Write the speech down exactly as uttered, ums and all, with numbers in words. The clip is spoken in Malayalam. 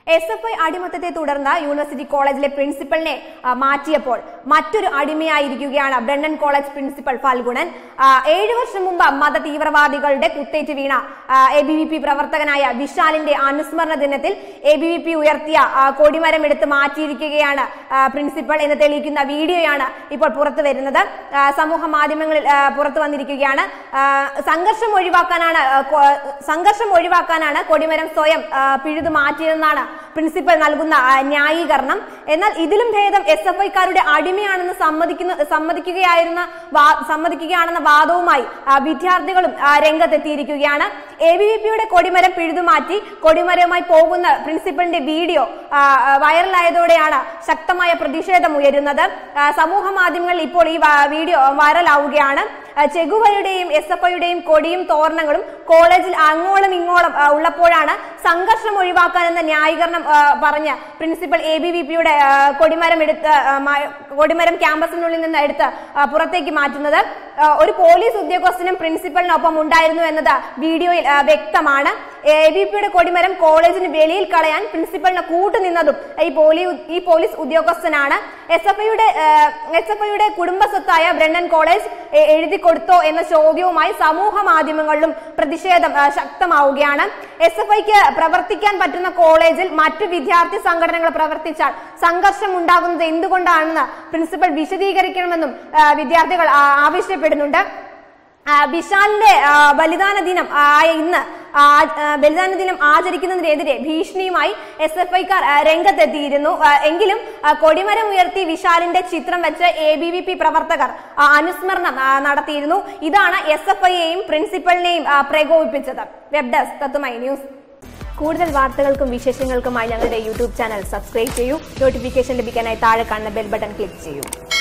എസ് എഫ് ഐ അടിമത്തത്തെ തുടർന്ന് യൂണിവേഴ്സിറ്റി കോളേജിലെ പ്രിൻസിപ്പലിനെ മാറ്റിയപ്പോൾ മറ്റൊരു അടിമയായിരിക്കുകയാണ് ബ്രണ്ണൻ കോളേജ് പ്രിൻസിപ്പൽ ഫൽഗുണൻ. ഏഴു വർഷം മുമ്പ് മത തീവ്രവാദികളുടെ കുത്തേറ്റ് വീണ എ ബി വി പി പ്രവർത്തകനായ വിശാലിന്റെ അനുസ്മരണ ദിനത്തിൽ എ ബി വി പി ഉയർത്തിയ കൊടിമരം എടുത്ത് മാറ്റിയിരിക്കുകയാണ് പ്രിൻസിപ്പൽ എന്ന് തെളിയിക്കുന്ന വീഡിയോയാണ് ഇപ്പോൾ പുറത്തു വരുന്നത്. സമൂഹ മാധ്യമങ്ങളിൽ പുറത്തു വന്നിരിക്കുകയാണ്. സംഘർഷം ഒഴിവാക്കാനാണ് സംഘർഷം ഒഴിവാക്കാനാണ് കൊടിമരം സ്വയം പിഴുതു മാറ്റിയതെന്നാണ് പ്രിൻസിപ്പൽ നൽകുന്ന ന്യായീകരണം. എന്നാൽ ഇതിലും ഭേദം എസ് എഫ് ഐക്കാരുടെ അടിമയാണെന്ന് സമ്മതിക്കുന്ന സമ്മതിക്കുകയായിരുന്ന സമ്മതിക്കുകയാണെന്ന വാദവുമായി വിദ്യാർത്ഥികളും രംഗത്തെത്തിയിരിക്കുകയാണ്. എ ബി വി പിയുടെ കൊടിമരം പിഴുതുമാറ്റി കൊടിമരവുമായി പോകുന്ന പ്രിൻസിപ്പലിന്റെ വീഡിയോ വൈറലായതോടെയാണ് ശക്തമായ പ്രതിഷേധം ഉയരുന്നത്. സമൂഹ മാധ്യമങ്ങളിൽ ഇപ്പോൾ ഈ വീഡിയോ വൈറലാവുകയാണ്. ചെഗുവയുടെയും എസ് എഫ് ഐയുടെയും കൊടിയും തോരണങ്ങളും കോളേജിൽ അങ്ങോളം ഇങ്ങോളം ഉള്ളപ്പോഴാണ് സംഘർഷം ഒഴിവാക്കാൻ എന്ന ന്യായീകരണം പറഞ്ഞ് പ്രിൻസിപ്പൽ എ ബി വി പിയുടെ കൊടിമരം എടുത്ത് കൊടിമരം ക്യാമ്പസിനുള്ളിൽ നിന്ന് എടുത്ത് പുറത്തേക്ക് മാറ്റുന്നത്. ഒരു പോലീസ് ഉദ്യോഗസ്ഥനും പ്രിൻസിപ്പലിനൊപ്പം ഉണ്ടായിരുന്നു എന്നത് വീഡിയോയിൽ വ്യക്തമാണ്. എ ബി പിയുടെ കൊടിമരം കോളേജിന് വെളിയിൽ കളയാൻ പ്രിൻസിപ്പലിന് കൂട്ടുനിന്നതും ഈ പോലീസ് ഈ പോലീസ് ഉദ്യോഗസ്ഥനാണ്. എസ് എഫ് ഐയുടെ എസ് എഫ് ഐയുടെ കുടുംബ സ്വത്തായ ബ്രണ്ണൻ കോളേജ് എഴുതി കൊടുത്തോ എന്ന ചോദ്യവുമായി സമൂഹ മാധ്യമങ്ങളിലും പ്രതിഷേധം ശക്തമാവുകയാണ്. എസ് എഫ് ഐക്ക് പ്രവർത്തിക്കാൻ പറ്റുന്ന കോളേജിൽ മറ്റു വിദ്യാർത്ഥി സംഘടനകൾ പ്രവർത്തിച്ചാൽ സംഘർഷം ഉണ്ടാകുന്നത് എന്തുകൊണ്ടാണെന്ന് പ്രിൻസിപ്പൽ വിശദീകരിക്കണമെന്നും വിദ്യാർത്ഥികൾ ആവശ്യപ്പെടുന്നുണ്ട്. വിശാലിന്റെ ബലിദാന ദിനം ആയ ഇന്ന് ബലിദാന ദിനം ആചരിക്കുന്നതിനെതിരെ ഭീഷണിയുമായി എസ് എഫ് ഐക്കാർ രംഗത്തെത്തിയിരുന്നു. എങ്കിലും കൊടിമരം ഉയർത്തി വിശാലിന്റെ ചിത്രം വെച്ച് എ ബി വി പി പ്രവർത്തകർ അനുസ്മരണം നടത്തിയിരുന്നു. ഇതാണ് എസ് എഫ് ഐയെയും പ്രിൻസിപ്പലിനെയും പ്രകോപിപ്പിച്ചത്. വെബ് ഡെസ്ക് തത്തുമൈ ന്യൂസ്. കൂടുതൽ വാർത്തകൾക്കും വിശേഷങ്ങൾക്കുമായി ഞങ്ങളുടെ യൂട്യൂബ് ചാനൽ സബ്സ്ക്രൈബ് ചെയ്യൂ. നോട്ടിഫിക്കേഷൻ ലഭിക്കാനായി താഴെ കാണുന്ന ബെൽ ബട്ടൺ ക്ലിക്ക് ചെയ്യൂ.